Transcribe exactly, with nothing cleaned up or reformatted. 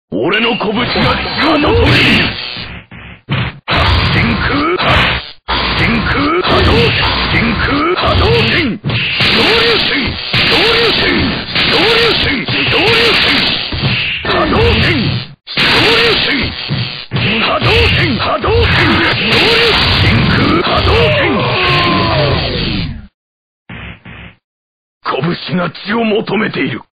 俺の拳が血を求める。真空真空波動真空波動拳昇竜拳昇竜拳昇竜拳昇竜拳波動拳昇竜拳波動拳波動拳昇竜真空波動拳。拳が血を求めている。